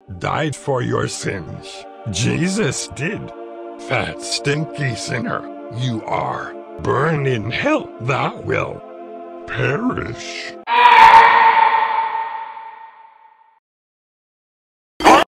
died for your sins. Jesus did. Fat stinky sinner, you are. Burn in hell, thou will perish.